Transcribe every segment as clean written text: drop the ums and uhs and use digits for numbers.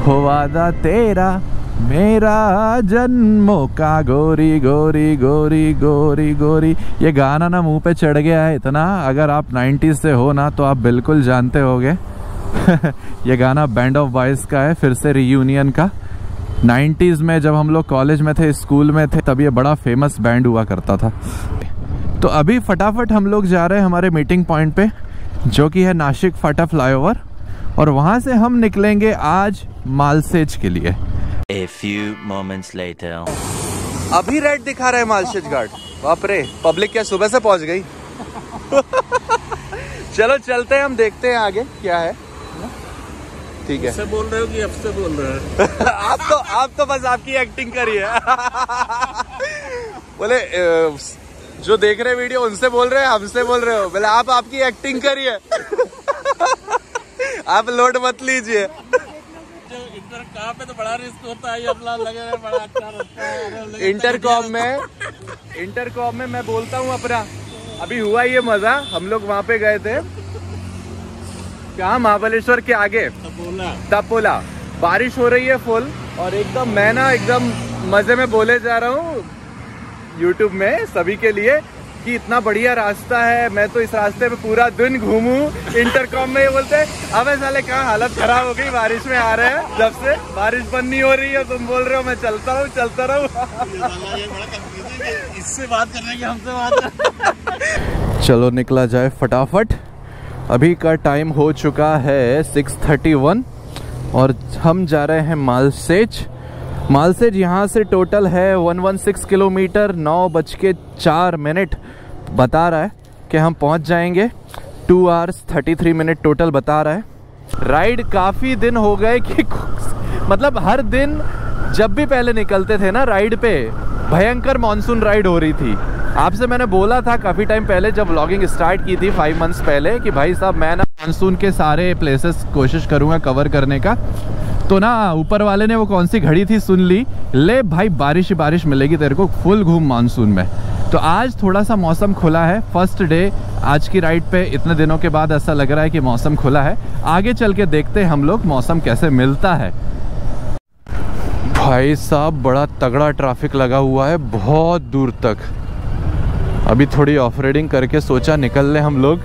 हो वादा तेरा मेरा जन्मों का, गोरी गोरी गोरी गोरी गोरी। ये गाना ना मुंह पे चढ़ गया है इतना, अगर आप 90s से हो ना तो आप बिल्कुल जानते होगे। ये गाना बैंड ऑफ बॉयज का है, फिर से रियूनियन का। 90s में जब हम लोग कॉलेज में थे, स्कूल में थे, तब ये बड़ा फेमस बैंड हुआ करता था। तो अभी फटाफट हम लोग जा रहे हैं हमारे मीटिंग पॉइंट पे, जो कि है नासिक फाटा फ्लाईओवर, और वहाँ से हम निकलेंगे आज मालसेज के लिए। A few moments later. अभी रेड दिखा रहा है मालसेज घाट। बाप रे, पब्लिक क्या सुबह से पहुंच गई। चलो चलते हैं, हम देखते हैं आगे क्या है। ठीक है। बोल रहे हो कि अब से बोल रहे हो? आप तो बस आपकी एक्टिंग करिए। बोले जो देख रहे वीडियो उनसे बोल रहे हैं, हमसे बोल रहे हो? बोले आप आपकी एक्टिंग करिए। आप लोड मत लीजिए। कहाँ पे तो बड़ा रिस्क होता है, अपना लगे बड़ा अच्छा लगता है। इंटरकॉम में मैं बोलता हूँ अपना, अभी हुआ ये मजा। हम लोग वहाँ पे गए थे, क्या महाबलेश्वर के आगे, तपोला। बारिश हो रही है फुल, और एकदम मैं ना एकदम मजे में बोले जा रहा हूँ यूट्यूब में सभी के लिए कि इतना बढ़िया रास्ता है, मैं तो इस रास्ते पे पूरा दिन घूमूं। इंटरकॉम में ये बोलते हैं, अबे साले कहाँ हालत खराब हो गई, बारिश में आ रहे हैं, जब से बारिश बंद नहीं हो रही है तुम बोल रहे हो मैं चलता रहूं। इससे बात करने की हमसे बात। चलो निकला जाए फटाफट। अभी का टाइम हो चुका है 6:31 और हम जा रहे हैं मालसेज। मालसेज यहाँ से टोटल है 116 किलोमीटर। 9:04 बता रहा है कि हम पहुँच जाएंगे। 2 hours 33 मिनट टोटल बता रहा है। राइड काफ़ी दिन हो गए कि मतलब हर दिन जब भी पहले निकलते थे ना राइड पे, भयंकर मानसून राइड हो रही थी। आपसे मैंने बोला था काफ़ी टाइम पहले जब व्लॉगिंग स्टार्ट की थी 5 months पहले कि भाई साहब मैं ना मानसून के सारे प्लेसेस कोशिश करूँगा कवर करने का। तो ना ऊपर वाले ने वो कौन सी घड़ी थी सुन ली, ले भाई बारिश ही बारिश मिलेगी तेरे को, फुल घूम मानसून में। तो आज थोड़ा सा मौसम खुला है, फर्स्ट डे आज की राइड पे इतने दिनों के बाद ऐसा लग रहा है कि मौसम खुला है। आगे चल के देखते हैं हम लोग मौसम कैसे मिलता है। भाई साहब बड़ा तगड़ा ट्रैफिक लगा हुआ है बहुत दूर तक। अभी थोड़ी ऑफ रोडिंग करके सोचा निकल ले हम लोग।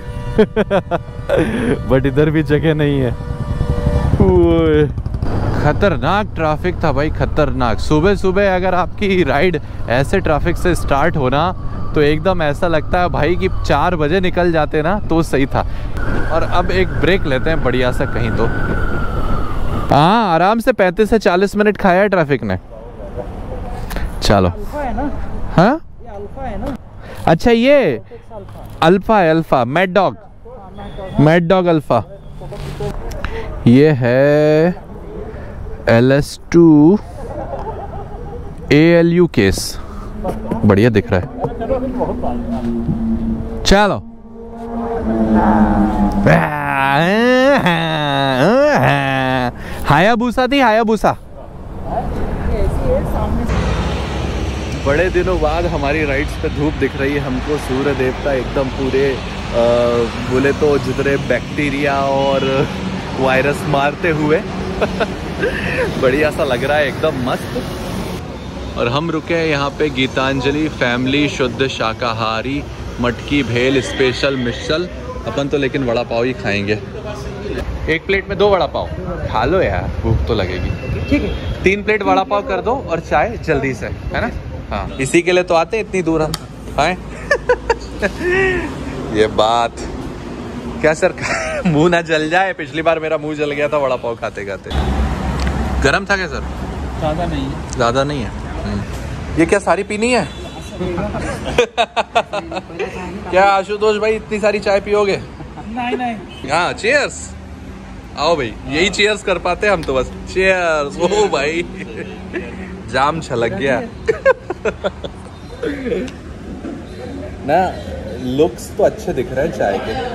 बट इधर भी जगह नहीं है। खतरनाक ट्रैफिक था भाई, खतरनाक। सुबह सुबह अगर आपकी राइड ऐसे ट्रैफिक से स्टार्ट होना तो एकदम ऐसा लगता है भाई कि 4 बजे निकल जाते ना तो सही था। और अब एक ब्रेक लेते हैं बढ़िया सा कहीं तो। हाँ आराम से 35 से 40 मिनट खाया है ट्रैफिक ने। चलो हाँ अच्छा ये अल्फा है, अल्फा मैड डॉग अल्फा। ये है LS2 ALU केस, बढ़िया दिख रहा है। चलो हायाबुसा थी, हायाबुसा। बड़े दिनों बाद हमारी राइड्स पे धूप दिख रही है हमको। सूर्य देवता एकदम पूरे बोले तो जितने बैक्टीरिया और वायरस मारते हुए बढ़िया सा लग रहा है, एकदम मस्त। और हम रुके हैं यहाँ पे गीतांजलि फैमिली शुद्ध शाकाहारी मटकी भेल स्पेशल मिसल। अपन तो लेकिन वड़ा पाव ही खाएंगे। 1 प्लेट में 2 वड़ा पाव खा लो यार, भूख तो लगेगी। ठीक है 3 प्लेट वड़ा पाव कर दो और चाय जल्दी से, है ना। हाँ इसी के लिए तो आते इतनी दूर हम खाएं। ये बात क्या सर, मुंह ना जल जाए। पिछली बार मेरा मुंह जल गया था वड़ा पाव खाते खाते। गरम था क्या सर? ज़्यादा नहीं है। ज़्यादा नहीं है। ये क्या सारी पीनी है? क्या आशुतोष भाई इतनी सारी चाय पियोगे? नहीं। हाँ चीयर्स। आओ भाई, यही चीयर्स कर पाते हम तो बस। चीयर्स। ओ भाई जाम छलक गया। ना लुक्स तो अच्छे दिख रहे हैं चाय के।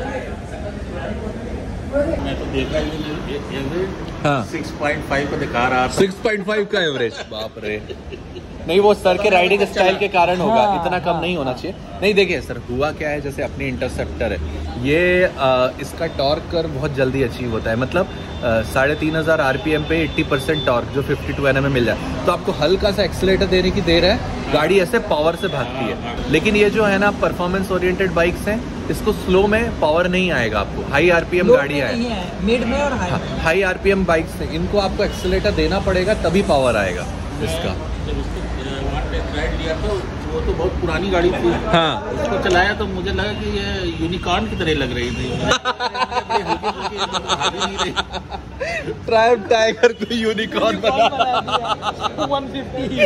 मैं तो देख रहा हूँ हाँ 6.5 को दिखा रहा था। 6.5 का एवरेज। बाप रे नहीं वो सर के राइडिंग स्टाइल के कारण होगा, इतना कम नहीं होना चाहिए। नहीं देखिए सर, हुआ क्या है, जैसे अपनी इंटरसेप्टर है ये इसका टॉर्क कर बहुत जल्दी अचीव होता है, मतलब 3500 RPM पे 80% टॉर्क जो 52 Nm में मिल जाए, तो आपको हल्का सा एक्सीलेटर देने की देर है, गाड़ी ऐसे पावर से भागती है। लेकिन ये जो है ना परफॉर्मेंस ओरिएंटेड बाइक्स हैं, इसको स्लो में पावर नहीं आएगा आपको, हाई RPM गाड़ियाँ हैं, मिड में और हाई RPM बाइक्स हैं, इनको आपको एक्सीलेटर देना पड़ेगा तभी पावर आएगा इसका। राइड लिया तो वो तो बहुत पुरानी गाड़ी थी, हाँ उसको चलाया तो मुझे लगा कि ये यूनिकॉर्न की तरह लग रही थी। ट्रायम्फ टाइगर को यूनिकॉर्न बना 150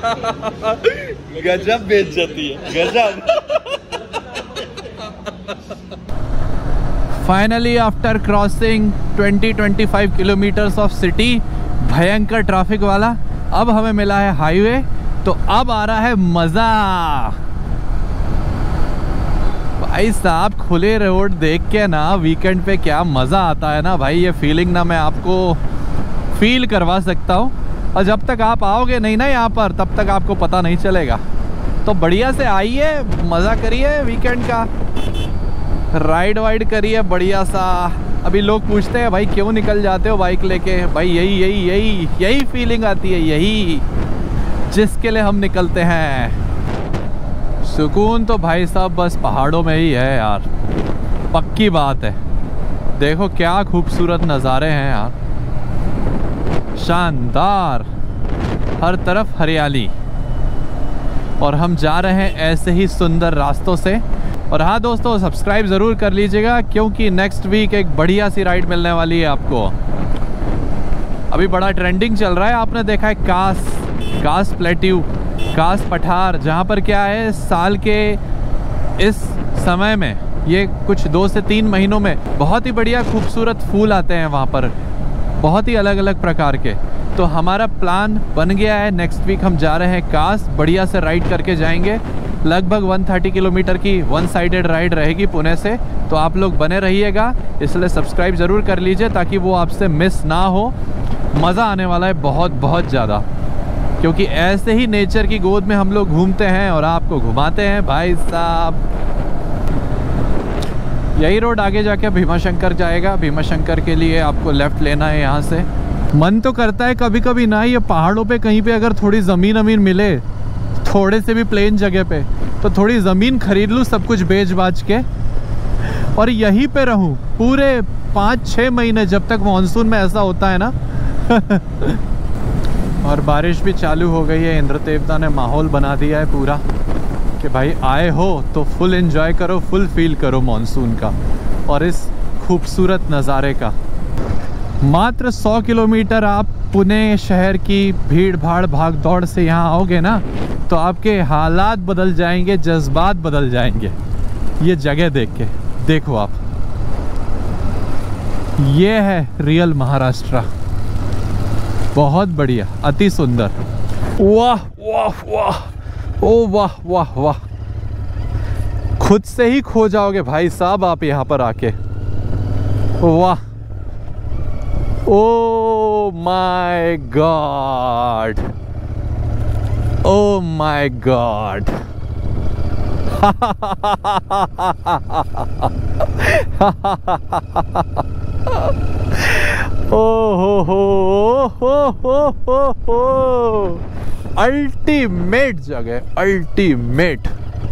गजब बेइज्जती है, गजब। Finally after crossing 20-25 kilometres of city, भयंकर ट्रैफिक वाला, अब हमें मिला है हाईवे, तो अब आ रहा है मजा। भाई साहब खुले रोड देख के ना वीकेंड पे क्या मजा आता है ना भाई, ये फीलिंग ना मैं आपको फील करवा सकता हूँ। और जब तक आप आओगे नहीं ना यहाँ पर, तब तक आपको पता नहीं चलेगा। तो बढ़िया से आइए, मजा करिए वीकेंड का, राइड वाइड करिए बढ़िया सा। अभी लोग पूछते हैं भाई क्यों निकल जाते हो बाइक लेके, भाई यही फीलिंग आती है, यही जिसके लिए हम निकलते हैं। सुकून तो भाई साहब बस पहाड़ों में ही है यार, पक्की बात है। देखो क्या खूबसूरत नज़ारे हैं यार, शानदार, हर तरफ हरियाली। और हम जा रहे हैं ऐसे ही सुंदर रास्तों से। और हाँ दोस्तों, सब्सक्राइब ज़रूर कर लीजिएगा, क्योंकि नेक्स्ट वीक एक बढ़िया सी राइड मिलने वाली है आपको। अभी बड़ा ट्रेंडिंग चल रहा है, आपने देखा है कास प्लेट्यू, कास पठार, जहाँ पर क्या है साल के इस समय में, ये कुछ 2 से 3 महीनों में बहुत ही बढ़िया खूबसूरत फूल आते हैं वहाँ पर, बहुत ही अलग अलग प्रकार के। तो हमारा प्लान बन गया है, नेक्स्ट वीक हम जा रहे हैं कास, बढ़िया से राइड करके जाएंगे। लगभग 130 किलोमीटर की वन साइडेड राइड रहेगी पुणे से, तो आप लोग बने रहिएगा, इसलिए सब्सक्राइब ज़रूर कर लीजिए ताकि वो आपसे मिस ना हो। मज़ा आने वाला है बहुत ज़्यादा, क्योंकि ऐसे ही नेचर की गोद में हम लोग घूमते हैं और आपको घुमाते हैं भाई साहब। यही रोड आगे जाके भीमाशंकर जाएगा, भीमाशंकर के लिए आपको लेफ़्ट लेना है यहाँ से। मन तो करता है कभी कभी ना, ये पहाड़ों पे कहीं पे अगर थोड़ी ज़मीन मिले, थोड़े से भी प्लेन जगह पे, तो थोड़ी ज़मीन खरीद लूँ सब कुछ बेच बाच के, और यहीं पे रहूँ पूरे 5-6 महीने, जब तक मानसून में ऐसा होता है ना। और बारिश भी चालू हो गई है, इंद्र देवता ने माहौल बना दिया है पूरा कि भाई आए हो तो फुल एंजॉय करो, फुल फील करो मानसून का और इस खूबसूरत नज़ारे का। मात्र 100 किलोमीटर आप पुणे शहर की भीड़ भाड़ भाग दौड़ से यहाँ आओगे ना, तो आपके हालात बदल जाएंगे, जज्बात बदल जाएंगे ये जगह देख के। देखो आप, ये है रियल महाराष्ट्र, बहुत बढ़िया, अति सुंदर। वाह वाह वाह, ओ वाह वाह वाह, खुद से ही खो जाओगे भाई साहब आप यहाँ पर आके। वाह, oh my God, oh my God. ओ हो, अल्टीमेट जगह, अल्टीमेट।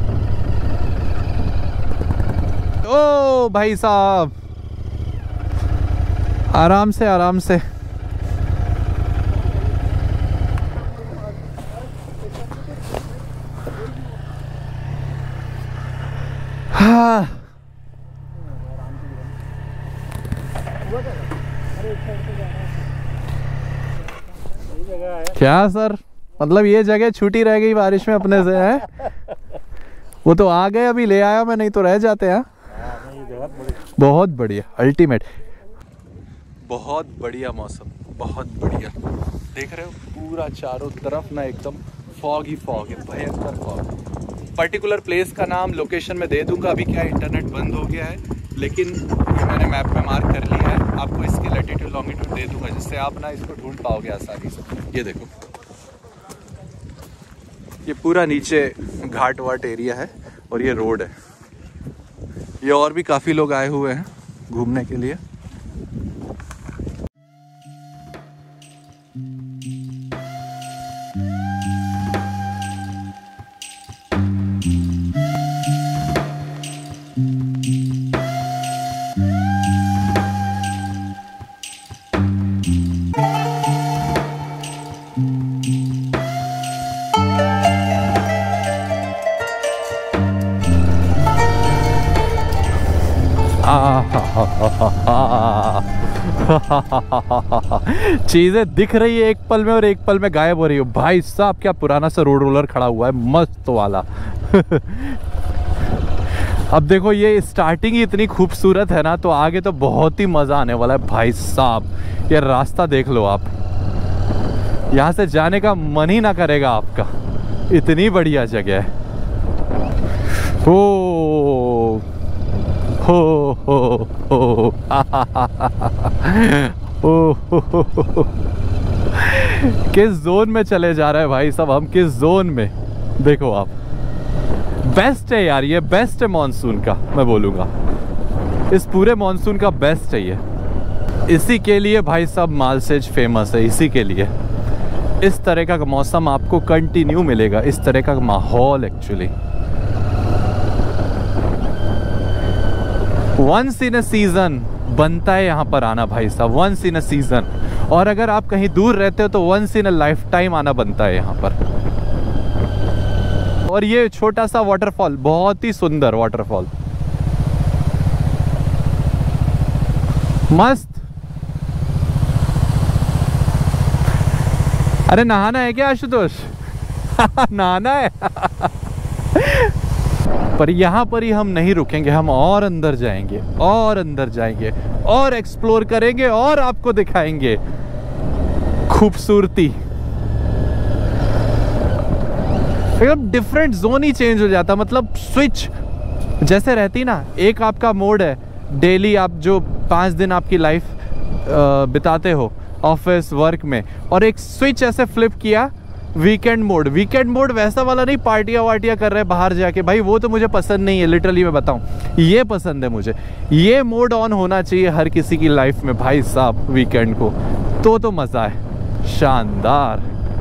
ओ भाई साहब, आराम से आराम से। हाँ, क्या सर, मतलब ये जगह छूटी रह गई बारिश में अपने से है? वो तो आ गए, अभी ले आया मैं, नहीं तो रह जाते हैं। बहुत बढ़िया, अल्टीमेट, बहुत बढ़िया मौसम, बहुत बढ़िया। देख रहे हो पूरा चारों तरफ ना एकदम फॉग ही फॉग है, भयंकर फॉग। पर्टिकुलर प्लेस का नाम लोकेशन में दे दूंगा, अभी क्या इंटरनेट बंद हो गया है, लेकिन मैंने मैप में मार्क कर लिया है। आपको इसकी लैटिट्यूड लॉन्गिट्यूड दे दूंगा, जिससे आप ना इसको ढूंढ पाओगे आसानी से। ये देखो ये पूरा नीचे घाट वाट एरिया है और ये रोड है। ये और भी काफ़ी लोग आए हुए हैं घूमने के लिए। चीजें दिख रही है एक पल में और एक पल में गायब हो रही है। भाई साहब क्या पुराना सा रोड रोलर खड़ा हुआ है मस्त वाला। अब देखो ये स्टार्टिंग ही इतनी खूबसूरत है ना, तो आगे तो बहुत ही मजा आने वाला है भाई साहब। ये रास्ता देख लो आप, यहाँ से जाने का मन ही ना करेगा आपका, इतनी बढ़िया जगह है। हो किस जोन में चले जा रहे हैं भाई साहब हम, किस जोन में। देखो आप, बेस्ट है यार, ये बेस्ट है मॉनसून का, मैं बोलूँगा इस पूरे मॉनसून का बेस्ट है ये। इसी के लिए भाई साहब मालसेज फेमस है, इसी के लिए। इस तरह का मौसम आपको कंटिन्यू मिलेगा, इस तरह का माहौल actually. Once in a season बनता है यहाँ पर आना भाई साहब, वंस इन अ सीजन। और अगर आप कहीं दूर रहते हो तो once in a life time आना बनता है यहाँ पर। और ये छोटा सा वाटरफॉल, बहुत ही सुंदर वाटरफॉल, मस्त। अरे नहाना है क्या आशुतोष? नहाना है। पर यहाँ पर ही हम नहीं रुकेंगे, हम और अंदर जाएंगे और अंदर जाएंगे और एक्सप्लोर करेंगे और आपको दिखाएंगे खूबसूरती। एकदम डिफरेंट जोन ही चेंज हो जाता, मतलब स्विच जैसे रहती ना। एक आपका मोड है डेली, आप जो 5 दिन आपकी लाइफ बिताते हो ऑफिस वर्क में, और एक स्विच ऐसे फ्लिप किया वीकेंड मोड। वीकेंड मोड वैसा वाला नहीं पार्टियां वार्टियां कर रहे हैं बाहर जाके, भाई वो तो मुझे पसंद नहीं है, लिटरली मैं बताऊं, ये पसंद है मुझे। ये मोड ऑन होना चाहिए हर किसी की लाइफ में भाई साहब वीकेंड को, तो मजा है। शानदार।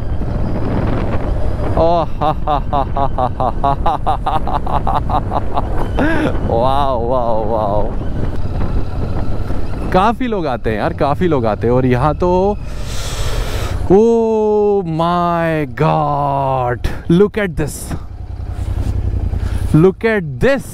वाह वाह वाह, काफी लोग आते हैं यार, काफी लोग आते हैं। और यहाँ तो Oh my God! Look at this! Look at this!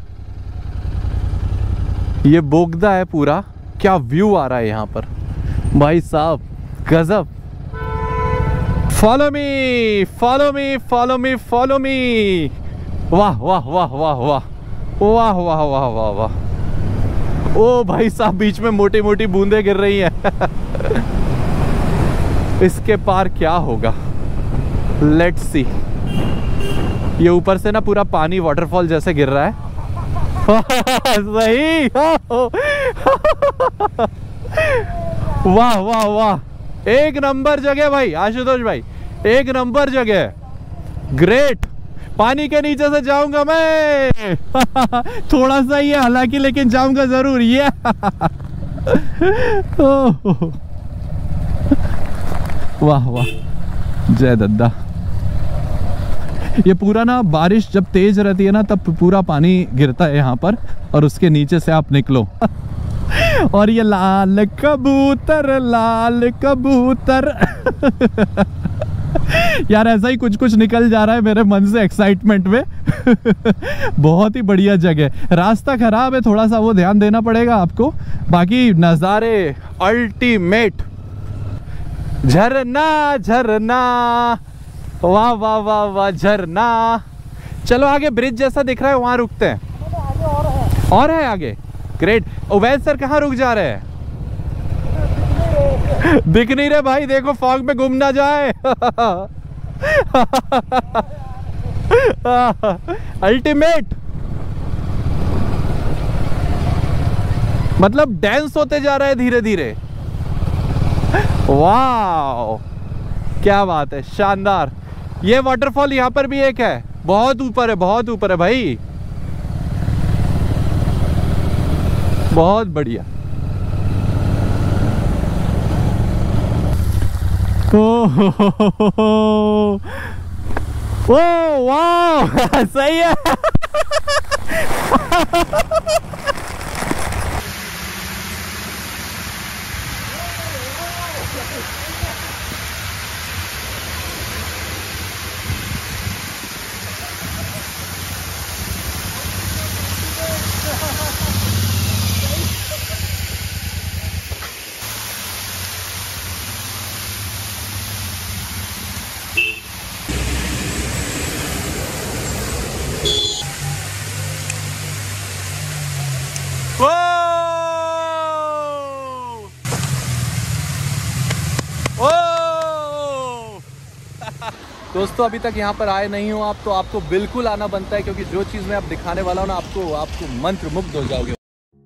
ये बोगदा है पूरा, क्या व्यू आ रहा है यहाँ पर भाई साहब, गजब। Follow me, follow me, follow me, follow me! वाह वाह वाह वाह वाह वाह वाह वाह वाह वाह। ओ भाई साहब बीच में मोटी मोटी बूंदें गिर रही हैं। इसके पार क्या होगा, लेट्स सी। ये ऊपर से ना पूरा पानी वाटरफॉल जैसे गिर रहा है। सही। वाह वाह वाह, एक नंबर जगह भाई आशुतोष भाई, एक नंबर जगह, ग्रेट। पानी के नीचे से जाऊंगा मैं। थोड़ा सा ही है हालांकि, लेकिन जाऊंगा जरूर। ये वाह वाह, जय दद्दा। ये पूरा ना बारिश जब तेज रहती है ना, तब पूरा पानी गिरता है यहाँ पर, और उसके नीचे से आप निकलो। और ये लाल कबूतर, लाल कबूतर। यार ऐसा ही कुछ कुछ निकल जा रहा है मेरे मन से एक्साइटमेंट में। बहुत ही बढ़िया जगह। रास्ता खराब है थोड़ा सा, वो ध्यान देना पड़ेगा आपको, बाकी नज़ारे अल्टीमेट। झरना झरना, वाह वाह वाह वाह, झरना। चलो आगे ब्रिज जैसा दिख रहा है, वहां रुकते हैं। और है आगे, ग्रेट। उवैद सर कहाँ रुक जा रहे हैं? दिख नहीं रहे भाई, देखो फॉग में गुम ना जाए। अल्टीमेट, मतलब डांस होते जा रहा है धीरे धीरे। वाह क्या बात है, शानदार। ये वाटरफॉल यहाँ पर भी एक है, बहुत ऊपर है, बहुत ऊपर है भाई, बहुत बढ़िया। ओ वाह सही है। दोस्तों अभी तक यहाँ पर आए नहीं हो आप तो आपको बिल्कुल आना बनता है, क्योंकि जो चीज़ मैं अब दिखाने वाला हूँ ना आपको मंत्रमुग्ध हो जाओगे।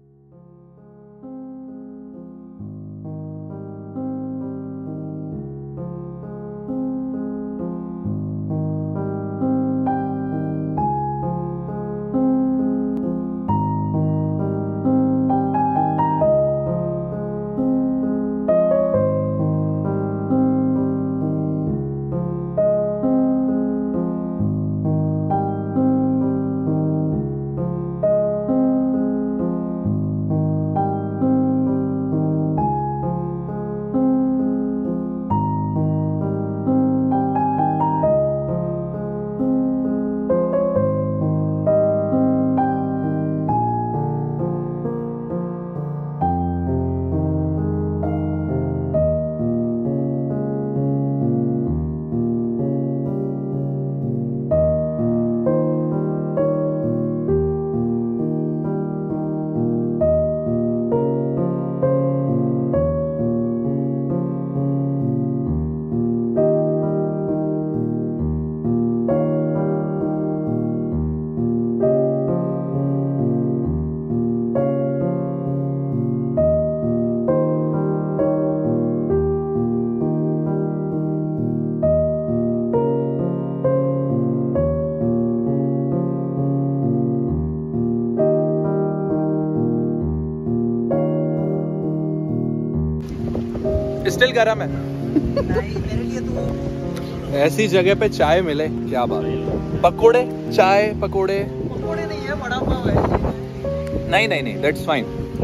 स्टिल गरम है। नहीं मेरे लिए तो ऐसी जगह पे चाय मिले क्या बात है। पकोड़े, चाय, पकोड़े पकोड़े नहीं है, बड़ा पाव है। नहीं दैट्स फाइन।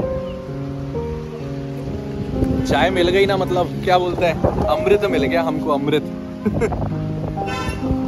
चाय मिल गई ना, मतलब क्या बोलते हैं, अमृत मिल गया हमको, अमृत।